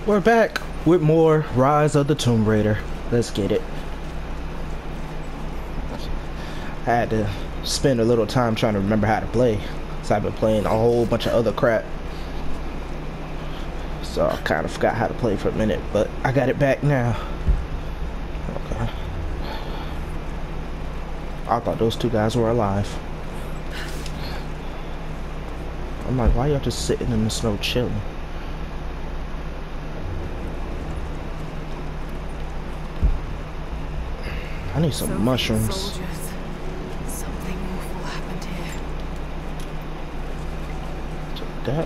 We're back with more Rise of the Tomb Raider. Let's get it. I had to spend a little time trying to remember how to play, so I've been playing a whole bunch of other crap. So I kind of forgot how to play for a minute, but I got it back now. Okay. I thought those two guys were alive. I'm like, why y'all just sitting in the snow chilling? I need some mushrooms. Soldiers. Something awful happened here. Take that.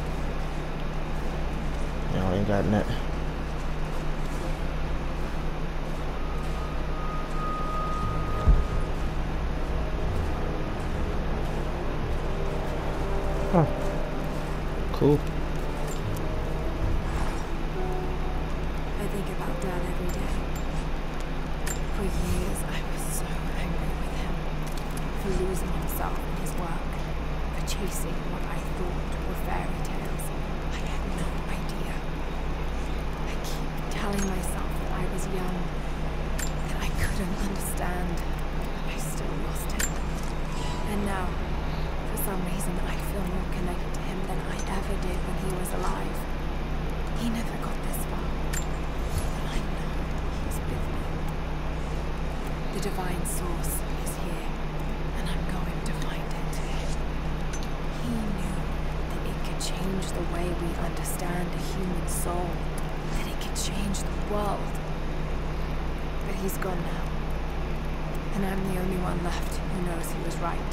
Y'all ain't got that. Huh. Cool. I think about Dad every day. For years, I was so angry with him. For losing himself in his work. For chasing what I thought were fairy tales. I had no idea. I keep telling myself that I was young. That I couldn't understand. I still lost him. And now, for some reason, I feel more connected to him than I ever did when he was alive. He never got this far. But I know he's with me. The divine source is here, and I'm going to find it. He knew that it could change the way we understand the human soul, that it could change the world. But he's gone now, and I'm the only one left who knows he was right.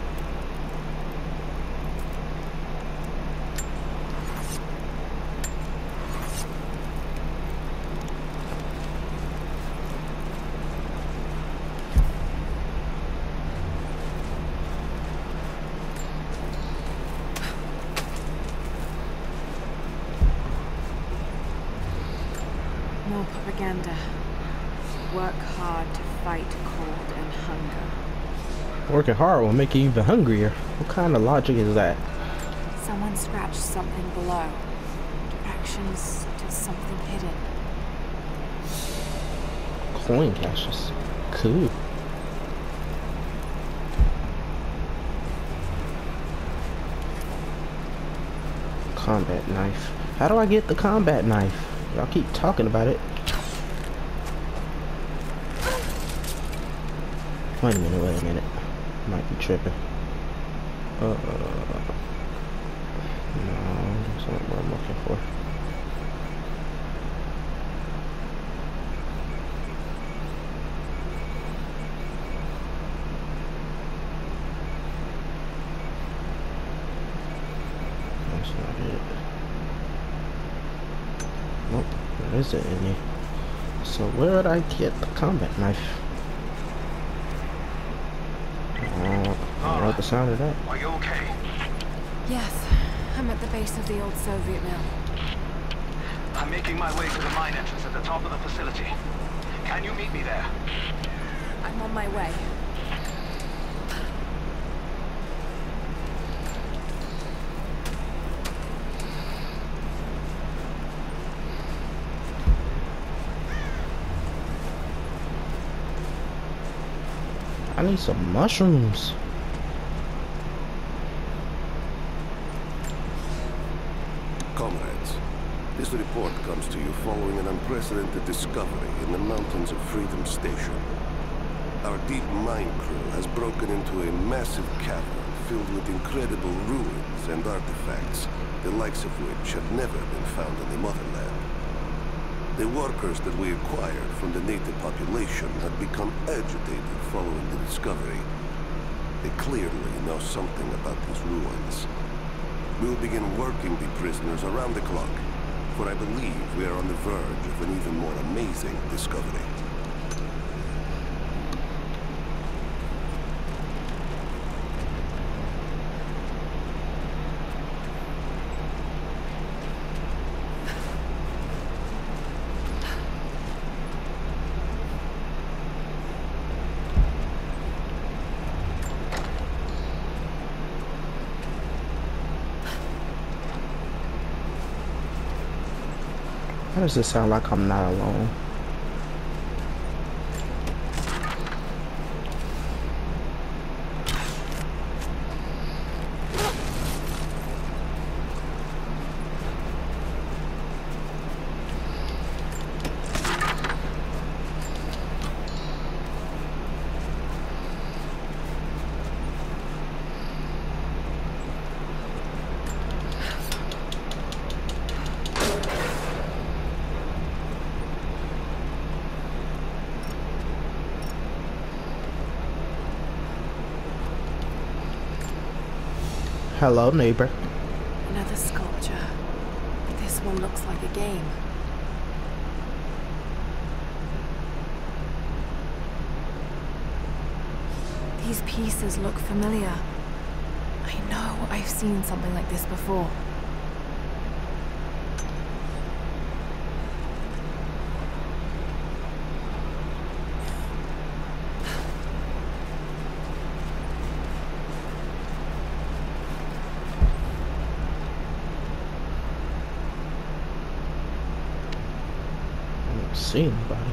More propaganda. Work hard to fight cold and hunger. Working hard will make you even hungrier. What kind of logic is that? Someone scratched something below. Directions to something hidden. Coin caches. Cool. Combat knife. How do I get the combat knife? Y'all keep talking about it. Wait a minute. Might be tripping. No, that's not what I'm looking for. That's not it. Nope, there isn't any. So where would I get the combat knife? I like the sound of that. Are you okay? Yes, I'm at the base of the old Soviet mill. I'm making my way to the mine entrance at the top of the facility. Can you meet me there? I'm on my way. I need some mushrooms. Comrades, this report comes to you following an unprecedented discovery in the mountains of Freedom Station. Our deep mine crew has broken into a massive cavern filled with incredible ruins and artifacts, the likes of which have never been found in the motherland. The workers that we acquired from the native population have become agitated following the discovery. They clearly know something about these ruins. We will begin working the prisoners around the clock, for I believe we are on the verge of an even more amazing discovery. How does this sound like I'm not alone? Hello, neighbor. Another sculpture. This one looks like a game. These pieces look familiar. I know I've seen something like this before. I don't see anybody.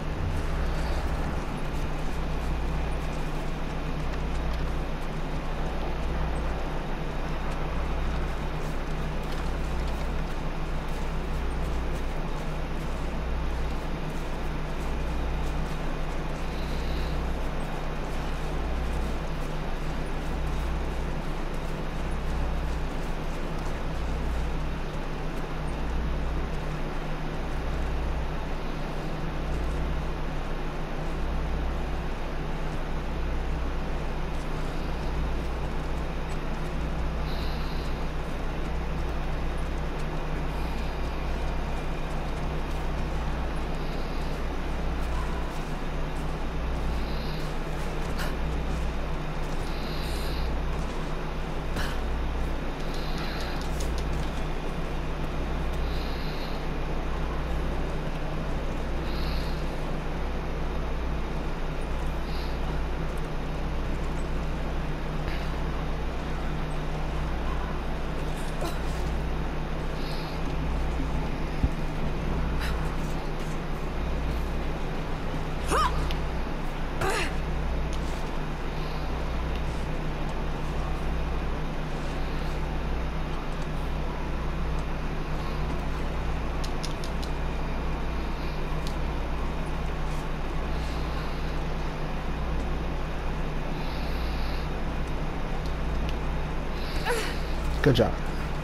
Good job.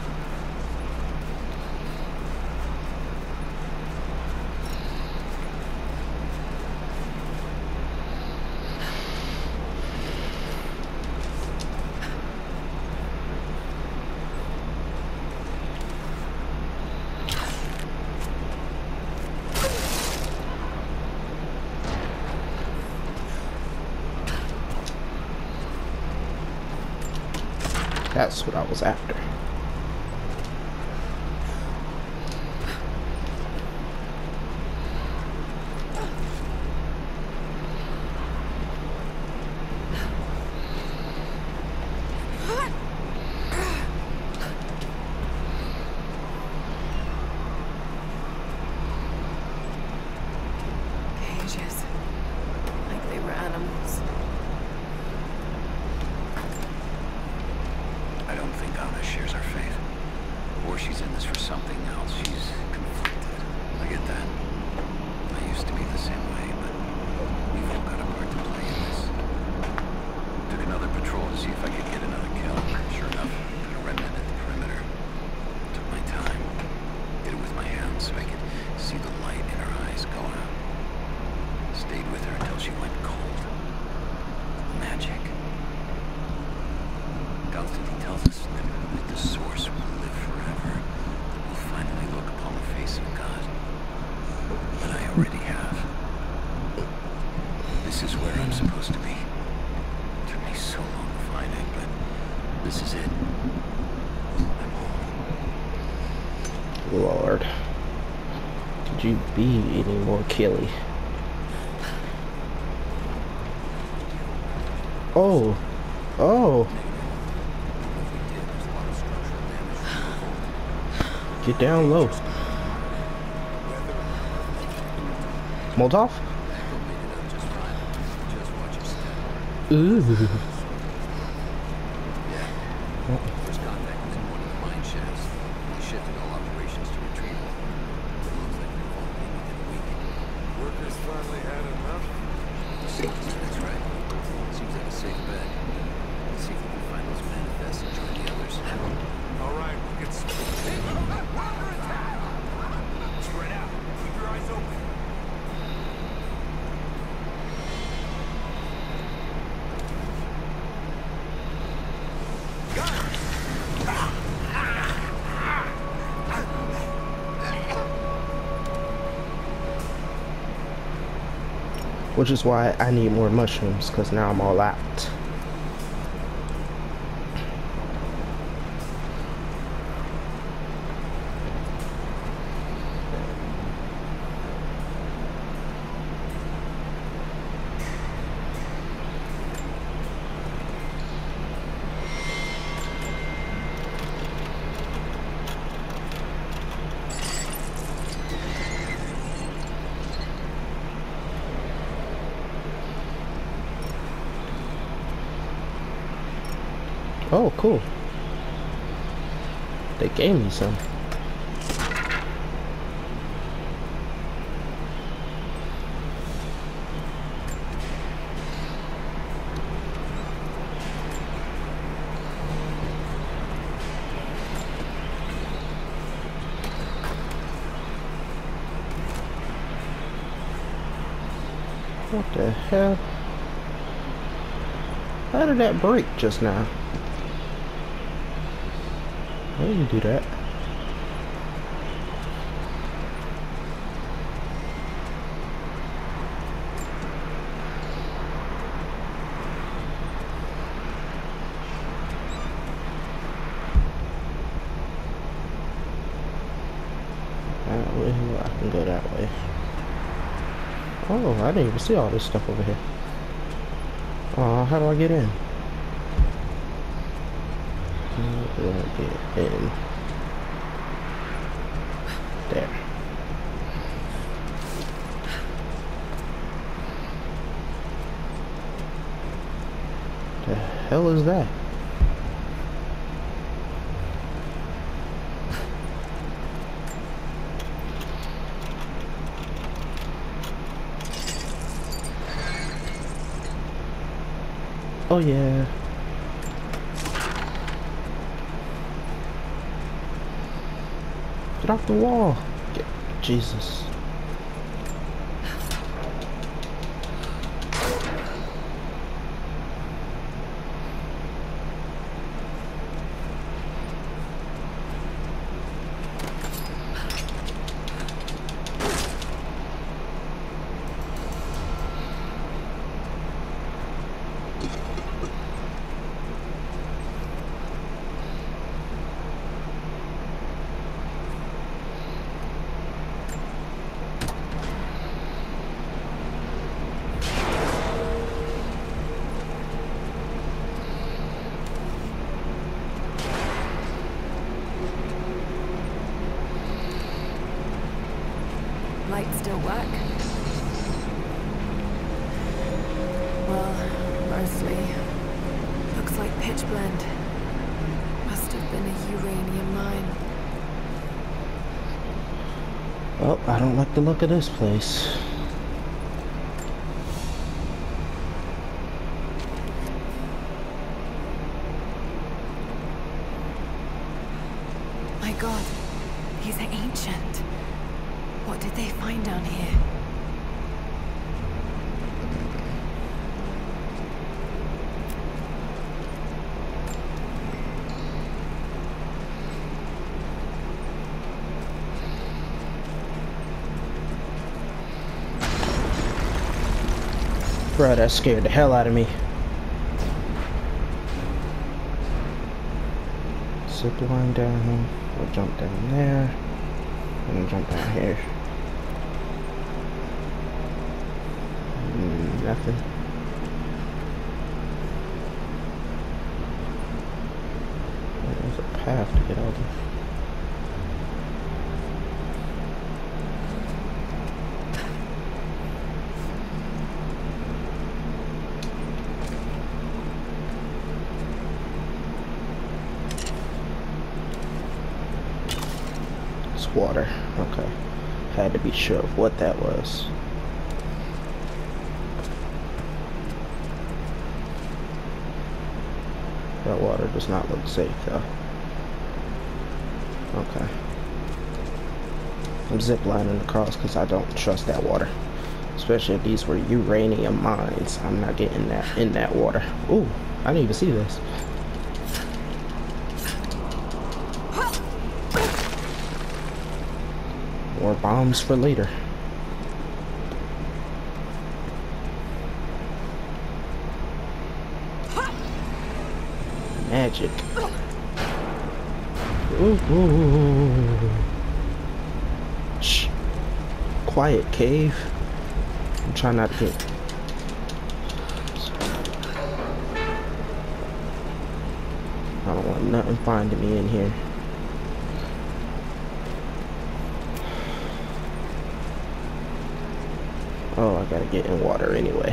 That's what I was after. Cages. Like they were animals. I don't think Anna shares our faith. Or she's in this for something else. She's conflicted. I get that. I used to be the same way, but we've all got a part to play in this. Took another patrol to see if I could get another kill. Sure enough, got a remnant at the perimeter. Took my time. Did it with my hands so I could see the light in her eyes go out. Stayed with her until she went cold. Magic. Constantine tells us that with the source will live forever. We'll finally look upon the face of God. But I already have. This is where I'm supposed to be. Took me so long to find it, but this is it. I'm home. Lord. Could you be any more killy? Oh. Oh. Get down low. Molotov? Echo made it up just fine. Just watch your step. Ooh. Yeah. First contact was in one of the mine shafts. They shifted all operations to retrieval. It looks like they've all been within a week. Workers finally had enough. That's right. Seems like a safe bet. Let's see if we can find those manifests and join the others. All right, we'll get some. Spread out. Keep your eyes open. Which is why I need more mushrooms, because now I'm all out. Oh, cool. They gave me some. What the hell? How did that break just now? I didn't do that. I can go that way. Oh, I didn't even see all this stuff over here. How do I get in? How do I get in? There. The hell is that? Oh yeah. Get off the wall. Jesus. Lights still work? Well, mostly. Looks like pitch blende. Must have been a uranium mine. Well, I don't like the look of this place. My God, he's ancient. What did they find down here? Bro, that scared the hell out of me. Zip line down. We'll jump down there. And jump down here. Nothing. There's a path to get over. water. Okay. Had to be sure of what that was. That water does not look safe though. Okay. I'm ziplining across because I don't trust that water. Especially if these were uranium mines. I'm not getting that in that water. Ooh, I didn't even see this. More bombs for later. Magic. Ooh. Shh. Quiet cave. I'm trying not to get. I don't want nothing finding me in here. Oh, I gotta get in water anyway.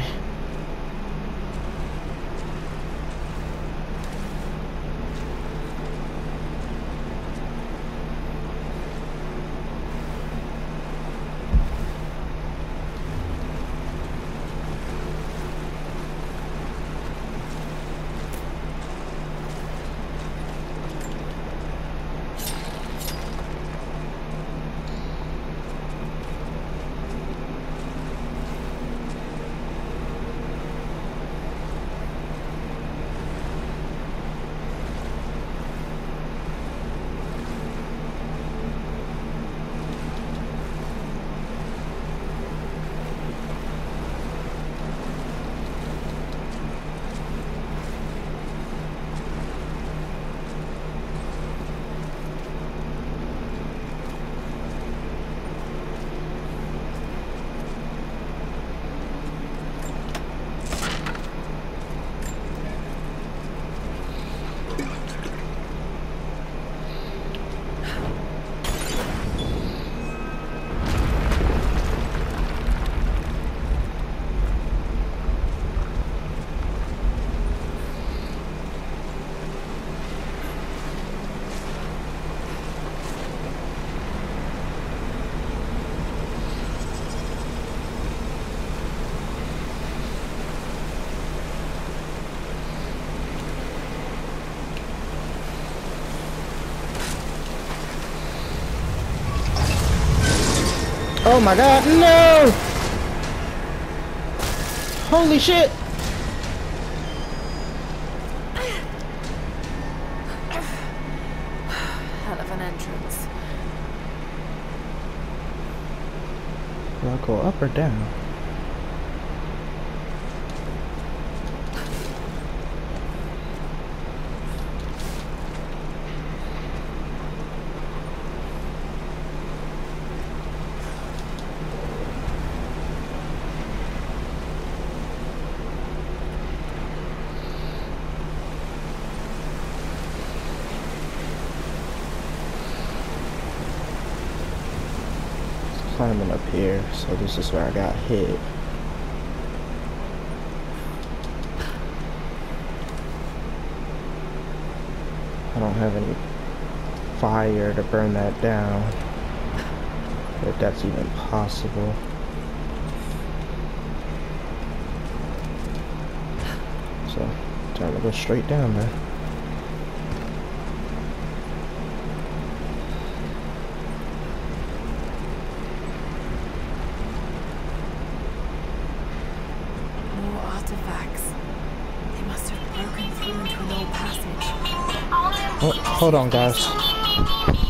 Oh my god, no! Holy shit! Hell of an entrance. Do I go up or down? Climbing up here, so this is where I got hit. I don't have any fire to burn that down, if that's even possible. So, time to go straight down there. Oh, hold on, guys.